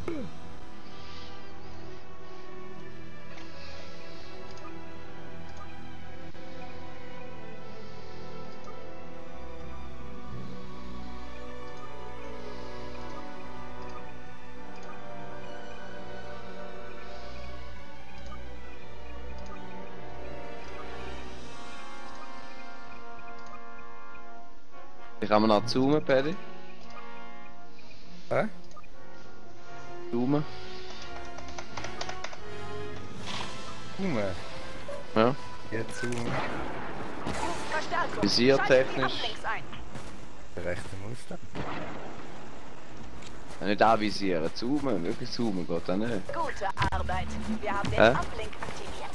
Wie kann man noch zoomen, Paddy? Hä? Zoomen? Zoomen? Ja. Jetzt zoomen. Visiertechnisch. Der rechte Muster. Ja, nicht anvisieren, zoomen, wirklich zoomen geht das nicht. Gute Arbeit. Wir haben den Uplink aktiviert.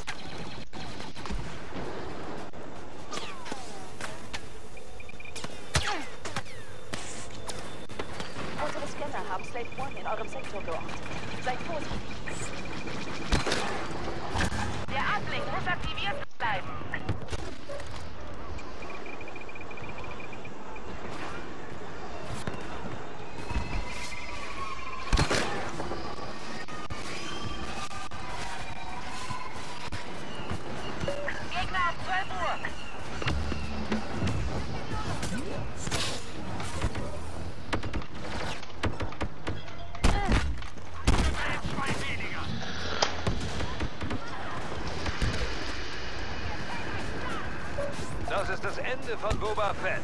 Unsere Scanner haben Slave One in eurem Sektor geortet. Seid vorsichtig. Der Uplink muss aktiviert bleiben. Gegner ab 12 Uhr. Das ist das Ende von Boba Fett.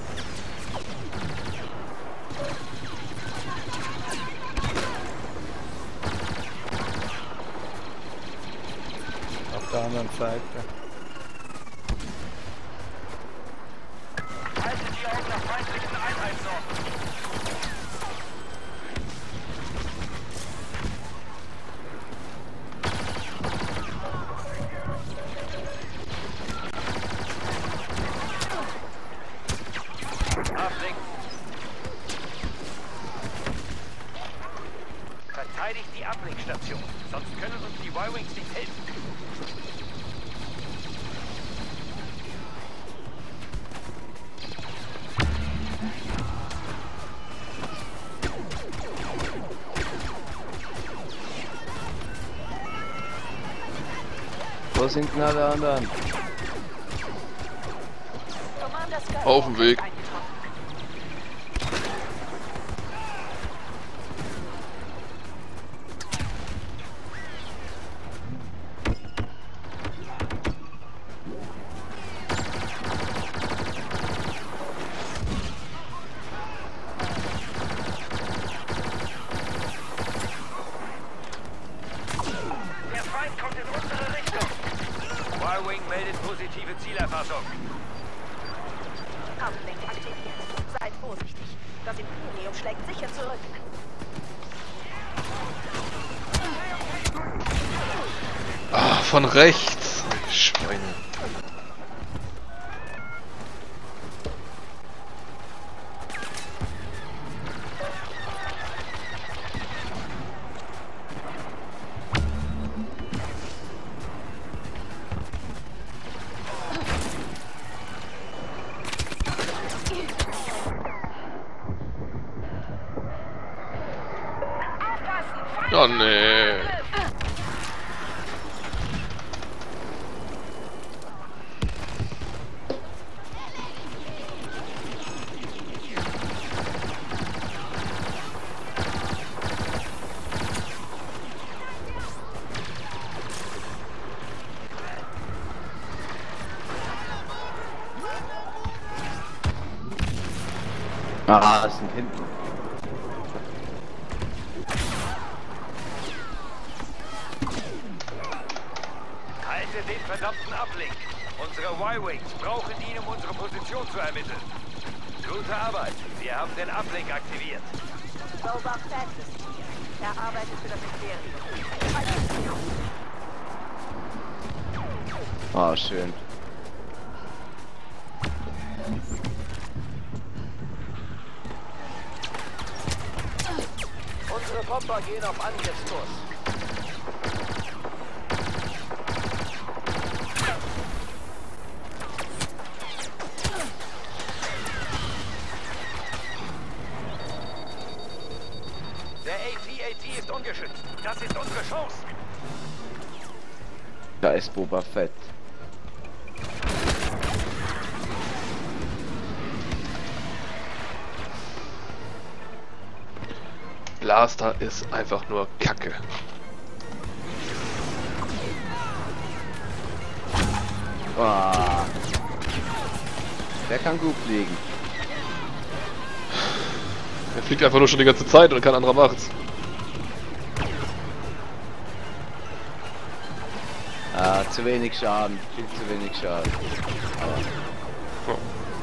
Auf der anderen Seite. Haltet die Augen nach feindlichen Einheitsorten. Uplink. Verteidigt die Uplink-Station, sonst können uns die Y-Wings nicht helfen. Wo sind denn alle anderen? Auf dem Weg. Der Feind kommt in unsere Richtung. Y-Wing meldet positive Zielerfassung. Uplink aktiviert. Seid vorsichtig. Das Imperium schlägt sicher zurück. Ah, von rechts. Schweine. Oh nee. Ah, das sind hinten. Haltet den verdammten Uplink. Unsere Y-Wings brauchen ihn, um unsere Position zu ermitteln. Gute Arbeit. Wir haben den Uplink aktiviert. Boba Fett ist hier. Er arbeitet für das Imperium. Ah, schön. Unsere Bomber gehen auf Angriffskurs. Der AT-AT ist geschützt. Das ist unsere Chance. Da ist Boba Fett. Blaster ist einfach nur Kacke. Oh. Der kann gut fliegen. Er fliegt einfach nur schon die ganze Zeit und kein anderer macht's. Ah, zu wenig Schaden. Viel zu wenig Schaden. Aber Oh.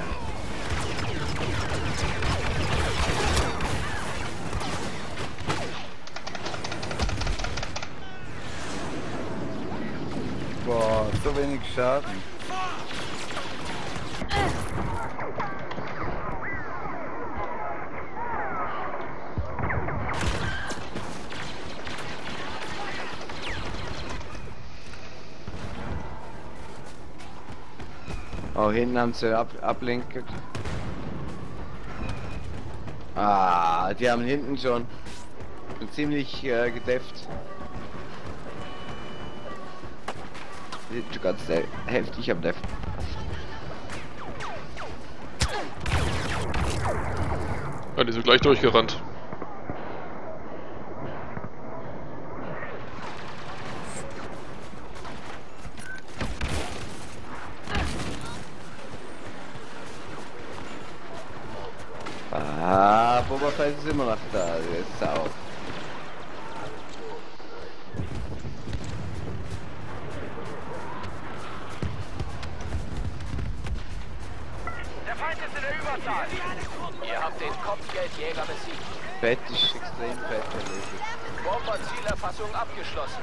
Boah, so wenig Schaden. oh, hinten haben sie ablenkt. Ah, die haben hinten schon ziemlich gedefft. Du ganz heftig am Def. Ja, die sind gleich durchgerannt. Ah, Boba Fett ist immer noch da, der ist Sau. Der Feind ist in der Überzahl. Ihr habt den Kopfgeldjäger besiegt. Fett ist extrem fett, der Löwe. Bomberzielerfassung abgeschlossen.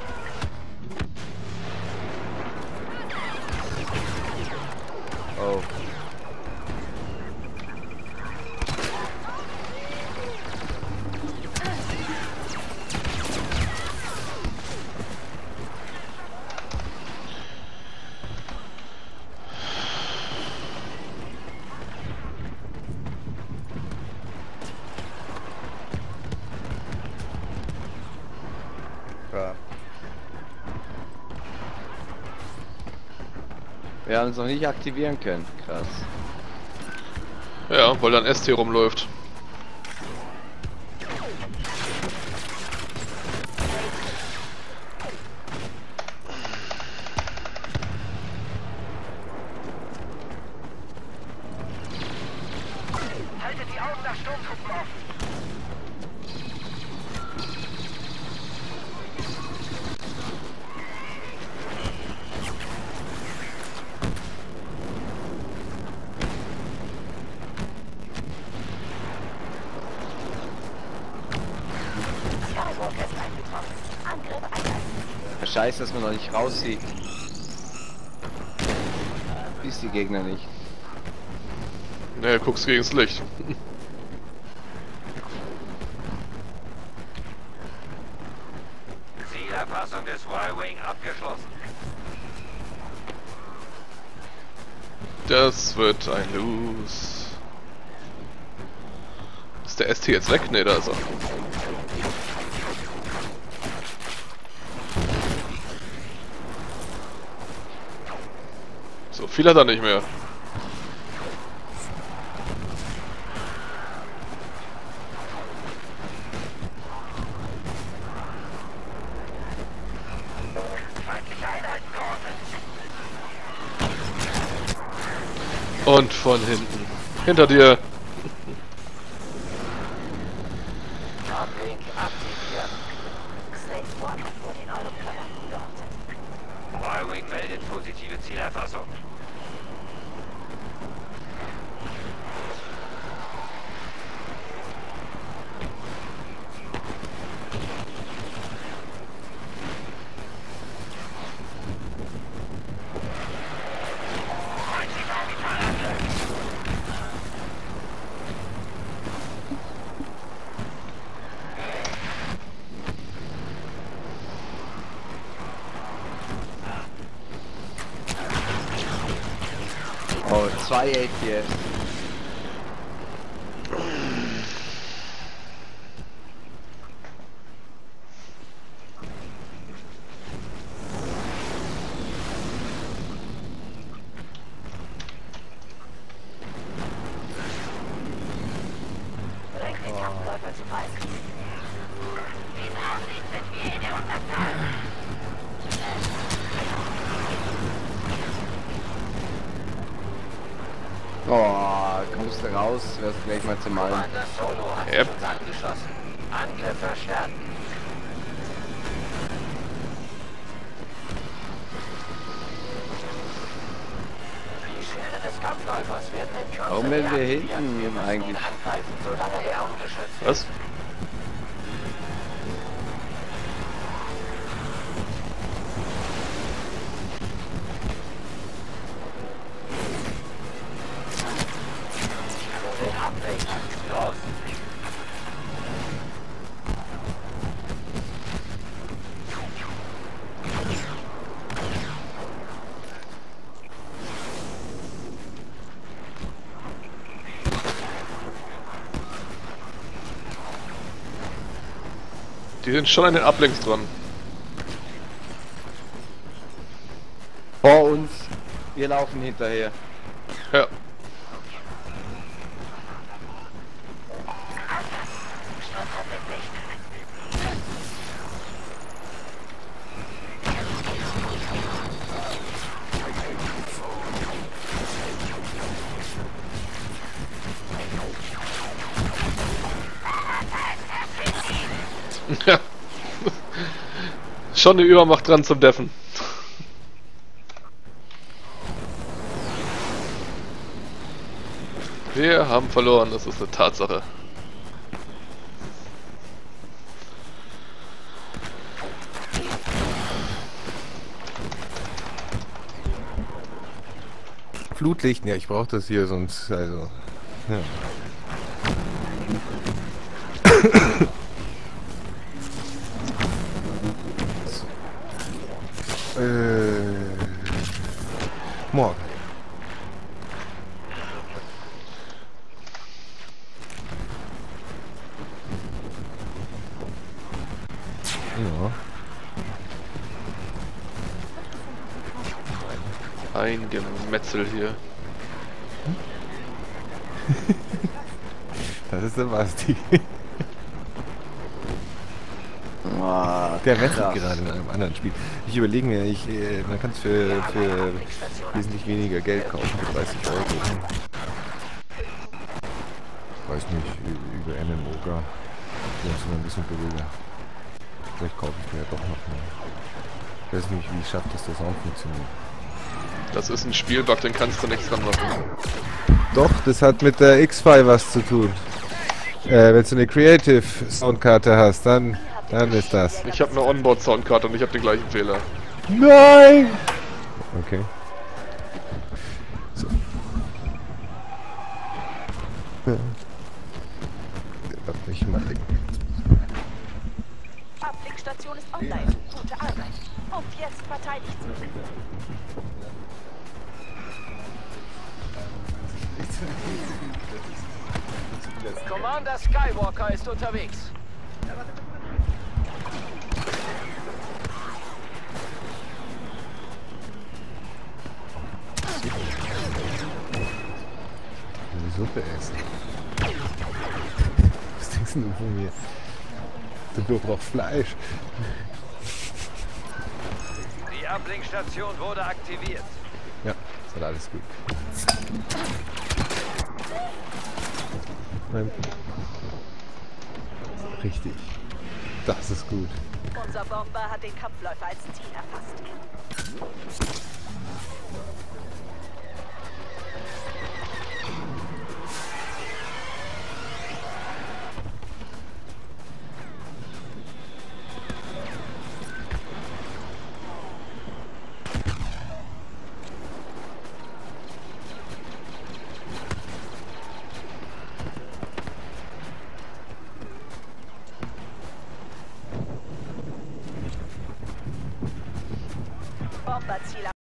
Oh. Ja. Wir haben es noch nicht aktivieren können. Krass. Ja, weil dann ST rumläuft. Haltet die Augen nach Sturmtruppen offen. Scheiße, dass man noch nicht raussieht. Bis die Gegner nicht. Ne, guckst gegens Licht. Zielerfassung des Y-Wing abgeschlossen. Das wird ein Los. Ist der ST jetzt weg? Ne, da ist er. So viel hat er nicht mehr. Und von hinten. Hinter dir. Uplink aktiviert. Snake One wurde in eurem Verwandten geortet. Y-Wing meldet positive Zielerfassung. Oh, 2 ATS. Oh, kommst du raus, wärst gleich mal zum Malen. Commander Solo hat Yep. uns angeschossen. Angriff verstärken. Die Schilde des Kampfläufers werden in Kürze Warum werden wir deaktiviert. hinten Wir müssen eigentlich? ihn angreifen, solange er ungeschützt ist. Was? Den Abweg. Los. Die sind schon an den Ablinks dran. Vor uns, wir laufen hinterher. Ja. Ja. Schon eine Übermacht dran zum Deffen. Wir haben verloren, das ist eine Tatsache. Flutlicht, ja, ich brauche das hier, sonst, also. Ja. Morgen. Ja. Ein Gemetzel hier. Das ist der Basti. Oh, Der wettet krass. gerade in einem anderen Spiel. Ich überlege mir, man kann es für wesentlich weniger Geld kaufen, für 30 Euro. Weiß nicht, über MMOGA. Die ist immer ein bisschen billiger. Vielleicht kaufe ich mir ja doch noch mehr. Ich weiß nicht, wie ich schaffe, dass der Sound funktioniert. Das ist ein Spielbug, den kannst du nichts dran machen. Doch, das hat mit der X-File was zu tun. Wenn du eine Creative Soundkarte hast, dann ist das. Ich habe eine Onboard-Soundkarte und ich habe den gleichen Fehler. Nein! Okay. So. Lass mich mal liegen. Abblickstation ist online. Gute Arbeit. Und jetzt verteidigt sie. Commander Skywalker ist unterwegs. Die Suppe essen. Was denkst du von mir? Du brauchst Fleisch. Die Ablinkstation wurde aktiviert. Ja, ist halt alles gut. Nein. Richtig. Das ist gut. Unser Bomber hat den Kampfläufer als Ziel erfasst. Bomberziel